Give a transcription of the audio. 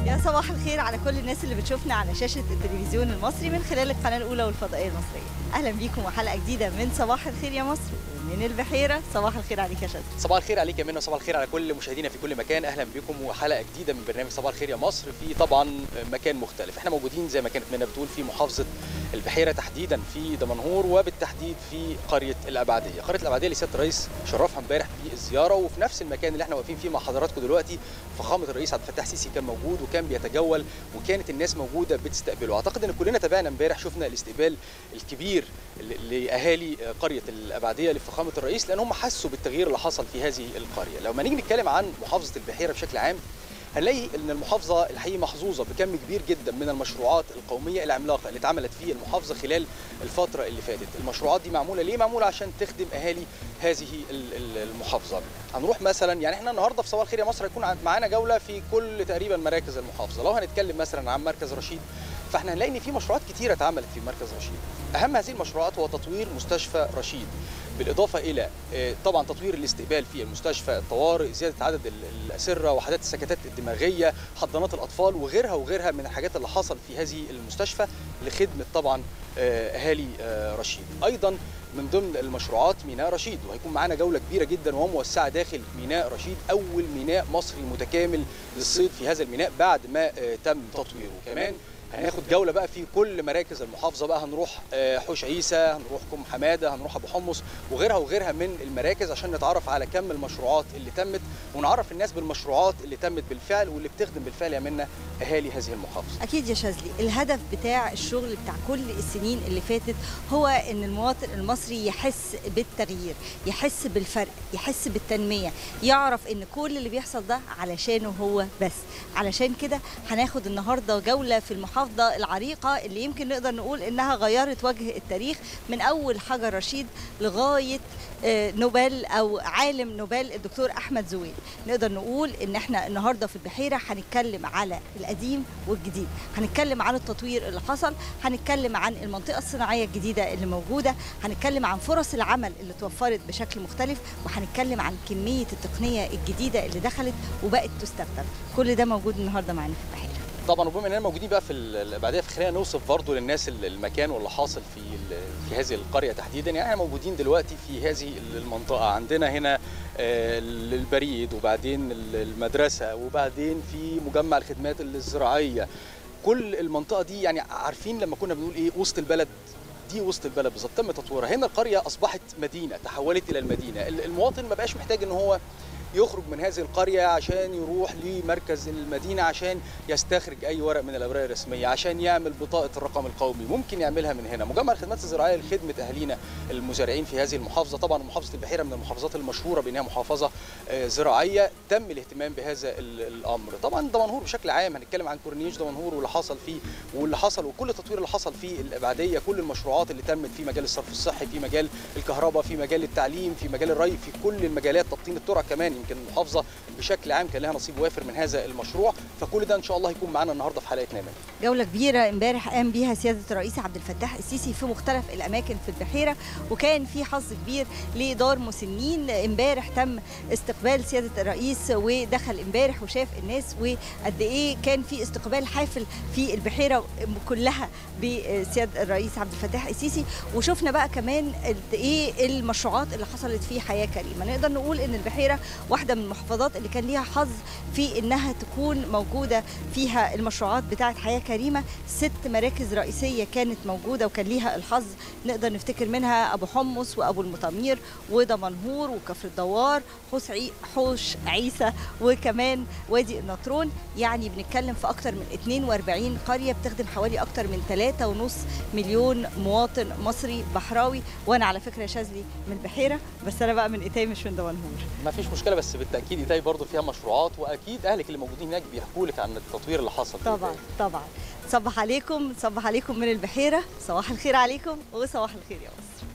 يا صباح الخير على كل الناس اللي بتشوفنا على شاشة التلفزيون المصري من خلال القناة الأولى والفضائية المصرية. أهلا بيكم وحلقة جديدة من صباح الخير يا مصر من البحيرة. صباح الخير عليك يا شاذلي. صباح الخير عليك يا منى، صباح الخير على كل مشاهدينا في كل مكان. اهلا بكم وحلقه جديده من برنامج صباح الخير يا مصر في طبعا مكان مختلف. احنا موجودين زي ما كانت منى بتقول في محافظه البحيره، تحديدا في دمنهور وبالتحديد في قريه الابعديه. قريه الابعديه اللي سياده الرئيس شرفها امبارح في الزياره، وفي نفس المكان اللي احنا واقفين فيه مع حضراتكم دلوقتي فخامه الرئيس عبد الفتاح السيسي كان موجود وكان بيتجول وكانت الناس موجوده بتستقبله. اعتقد ان كلنا تابعنا امبارح، شفنا الاستقبال الكبير لاهالي قريه الابعديه لفخامه الرئيس، لان هم حسوا بالتغيير اللي حصل في هذه القريه. لو ما نيجي نتكلم عن محافظه البحيره بشكل عام هنلاقي ان المحافظه الحقيقه محظوظه بكم كبير جدا من المشروعات القوميه العملاقه اللي اتعملت في المحافظه خلال الفتره اللي فاتت. المشروعات دي معموله ليه؟ معموله عشان تخدم اهالي هذه المحافظه. هنروح مثلا، يعني احنا النهارده في صباح الخير يا مصر هيكون معانا جوله في كل تقريبا مراكز المحافظه. لو هنتكلم مثلا عن مركز رشيد فاحنا هنلاقي ان في مشروعات كتيره اتعملت في مركز رشيد. اهم هذه المشروعات هو تطوير مستشفى رشيد، بالاضافه الى طبعا تطوير الاستقبال في المستشفى، الطوارئ، زياده عدد الاسره، وحدات السكتات الدماغيه، حضانات الاطفال وغيرها من الحاجات اللي حصل في هذه المستشفى لخدمه طبعا اهالي رشيد. ايضا من ضمن المشروعات ميناء رشيد، وهيكون معانا جوله كبيره جدا وموسعه داخل ميناء رشيد، اول ميناء مصري متكامل للصيد في هذا الميناء بعد ما تم تطويره. كمان هناخد جوله بقى في كل مراكز المحافظه، بقى هنروح حوش عيسى، هنروح كوم حماده، هنروح ابو حمص وغيرها من المراكز عشان نتعرف على كم المشروعات اللي تمت ونعرف الناس بالمشروعات اللي تمت بالفعل واللي بتخدم بالفعل يا منى اهالي هذه المحافظه. أكيد يا شاذلي، الهدف بتاع الشغل بتاع كل السنين اللي فاتت هو إن المواطن المصري يحس بالتغيير، يحس بالفرق، يحس بالتنمية، يعرف إن كل اللي بيحصل ده علشانه هو بس. علشان كده هناخد النهارده جولة في المحافظة العريقة اللي يمكن نقدر نقول إنها غيرت وجه التاريخ من أول حجر رشيد لغاية نوبل أو عالم نوبل الدكتور أحمد زويل. نقدر نقول إن احنا النهارده في البحيرة هنتكلم على القديم والجديد، هنتكلم عن التطوير اللي حصل، هنتكلم عن المنطقة الصناعية الجديدة اللي موجودة، هنتكلم عن فرص العمل اللي توفرت بشكل مختلف، وهنتكلم عن كمية التقنية الجديدة اللي دخلت وبقت تستخدم. كل ده موجود النهارده معانا في البحيرة. طبعا وبما اننا موجودين بقى في الابعديه فخلينا نوصف برضو للناس المكان واللي حاصل في هذه القريه تحديدا. يعني احنا موجودين دلوقتي في هذه المنطقه، عندنا هنا البريد وبعدين المدرسه وبعدين في مجمع الخدمات الزراعيه. كل المنطقه دي يعني عارفين لما كنا بنقول ايه وسط البلد، دي وسط البلد بالظبط تم تطويرها. هنا القريه اصبحت مدينه، تحولت الى المدينه. المواطن ما بقاش محتاج ان هو يخرج من هذه القرية عشان يروح لمركز المدينة عشان يستخرج أي ورق من الأوراق الرسمية، عشان يعمل بطاقة الرقم القومي، ممكن يعملها من هنا. مجمع الخدمات الزراعية لخدمة أهالينا المزارعين في هذه المحافظة. طبعا محافظة البحيرة من المحافظات المشهورة بأنها محافظة زراعية، تم الاهتمام بهذا الأمر. طبعا دمنهور بشكل عام هنتكلم عن كورنيش دمنهور واللي حصل فيه واللي حصل وكل التطوير اللي حصل في الأبعدية، كل المشروعات اللي تمت في مجال الصرف الصحي، في مجال الكهرباء، في مجال التعليم، في مجال الري، في كل المجالات، تبطين الترع كمان. يمكن المحافظة بشكل عام كان لها نصيب وافر من هذا المشروع، فكل ده ان شاء الله هيكون معانا النهارده في حلقتنا. جوله كبيره امبارح قام بيها سياده الرئيس عبد الفتاح السيسي في مختلف الاماكن في البحيره، وكان في حظ كبير لدار مسنين. امبارح تم استقبال سياده الرئيس ودخل امبارح وشاف الناس وقد ايه كان في استقبال حافل في البحيره كلها بسياده الرئيس عبد الفتاح السيسي. وشفنا بقى كمان قد ايه المشروعات اللي حصلت في حياه كريمه. نقدر نقول ان البحيره واحده من المحافظات اللي كان ليها حظ في انها تكون موجوده فيها المشروعات بتاعه حياه كريمه. 6 مراكز رئيسيه كانت موجوده وكان ليها الحظ، نقدر نفتكر منها ابو حمص وابو المطامير ودمنهور وكفر الدوار، حوش عيسى وكمان وادي النطرون. يعني بنتكلم في اكتر من 42 قريه بتخدم حوالي اكتر من 3.5 مليون مواطن مصري بحراوي. وانا على فكره يا شاذلي من البحيره، بس انا بقى من ايتاي مش من دمنهور. ما فيش مشكله، بس بالتاكيد ايتاي برضه فيها مشروعات، واكيد اهلك اللي موجودين هناك بيحكوا لك عن التطوير اللي حصل. طبعا صبح عليكم من البحيره. صباح الخير عليكم وصباح الخير يا مصر.